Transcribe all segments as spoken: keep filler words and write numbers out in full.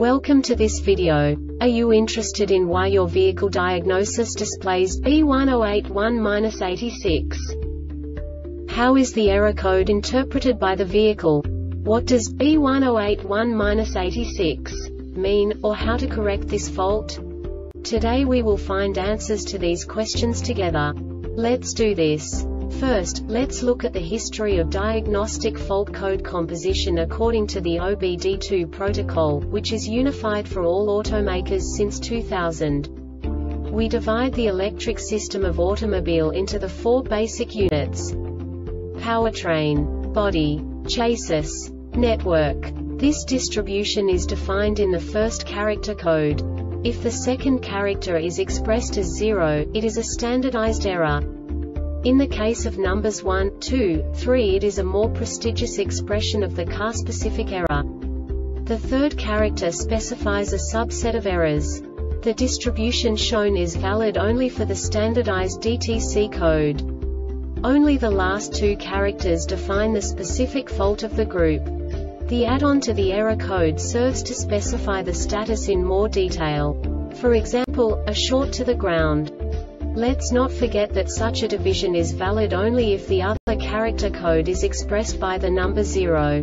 Welcome to this video. Are you interested in why your vehicle diagnosis displays B one zero eight one dash eighty-six? How is the error code interpreted by the vehicle? What does B one zero eight one dash eighty-six mean, or how to correct this fault? Today we will find answers to these questions together. Let's do this. First, let's look at the history of diagnostic fault code composition according to the O B D two protocol, which is unified for all automakers since two thousand. We divide the electric system of automobile into the four basic units: powertrain, body, chassis, network. This distribution is defined in the first character code. If the second character is expressed as zero, it is a standardized error. In the case of numbers one, two, three, it is a more prestigious expression of the car-specific error. The third character specifies a subset of errors. The distribution shown is valid only for the standardized D T C code. Only the last two characters define the specific fault of the group. The add-on to the error code serves to specify the status in more detail. For example, a short to the ground. Let's not forget that such a division is valid only if the other character code is expressed by the number zero.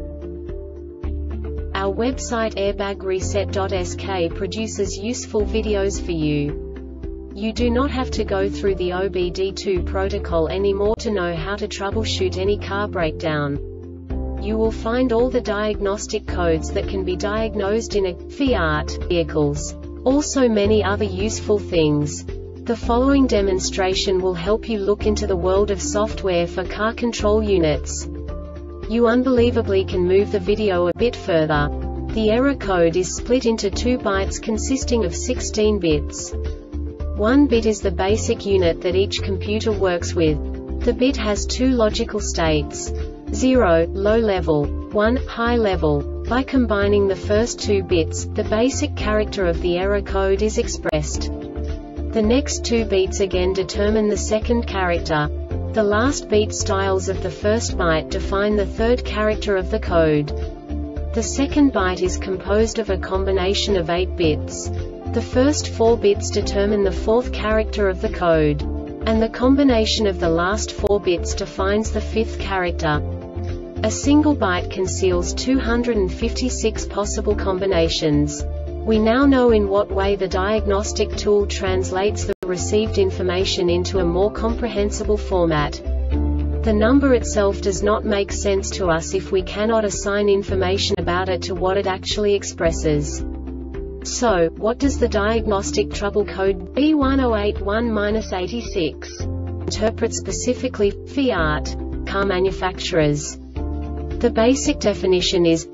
Our website airbag reset dot S K produces useful videos for you. You do not have to go through the O B D two protocol anymore to know how to troubleshoot any car breakdown. You will find all the diagnostic codes that can be diagnosed in a Fiat vehicles. Also many other useful things. The following demonstration will help you look into the world of software for car control units. You unbelievably can move the video a bit further. The error code is split into two bytes consisting of sixteen bits. One bit is the basic unit that each computer works with. The bit has two logical states: zero, low level, one, high level. By combining the first two bits, the basic character of the error code is expressed. The next two beats again determine the second character. The last beat styles of the first byte define the third character of the code. The second byte is composed of a combination of eight bits. The first four bits determine the fourth character of the code. And the combination of the last four bits defines the fifth character. A single byte conceals two hundred fifty-six possible combinations. We now know in what way the diagnostic tool translates the received information into a more comprehensible format. The number itself does not make sense to us if we cannot assign information about it to what it actually expresses. So, what does the diagnostic trouble code B one zero eight one dash eighty-six interpret specifically for Fiat car manufacturers? The basic definition is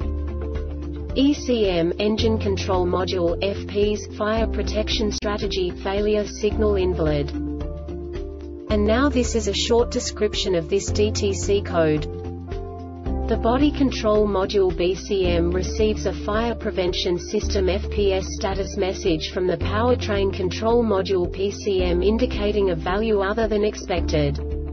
E C M, Engine Control Module, F Ps, Fire Protection Strategy, Failure Signal Invalid. And now this is a short description of this D T C code. The Body Control Module B C M receives a Fire Prevention System F P S status message from the Powertrain Control Module P C M indicating a value other than expected.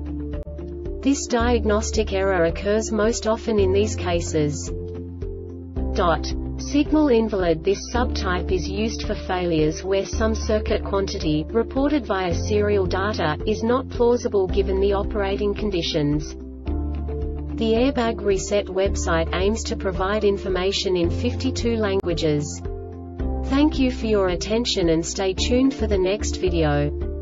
This diagnostic error occurs most often in these cases. Dot. Signal invalid. This subtype is used for failures where some circuit quantity, reported via serial data, is not plausible given the operating conditions. The Airbag Reset website aims to provide information in fifty-two languages. Thank you for your attention and stay tuned for the next video.